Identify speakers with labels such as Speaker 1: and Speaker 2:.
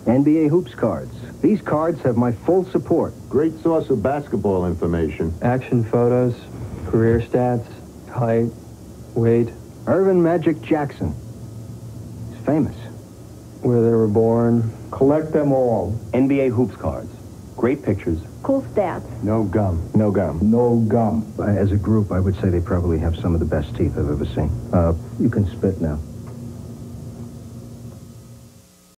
Speaker 1: NBA Hoops cards. These cards have my full support.
Speaker 2: Great source of basketball information.
Speaker 3: Action photos, career stats, height, weight.
Speaker 1: Irvin Magic Jackson. He's famous.
Speaker 3: Where they were born.
Speaker 4: Collect them all.
Speaker 5: NBA Hoops cards. Great pictures.
Speaker 6: Cool stats.
Speaker 1: No gum.
Speaker 5: No gum.
Speaker 4: No gum.
Speaker 1: As a group, I would say they probably have some of the best teeth I've ever seen. You can spit now.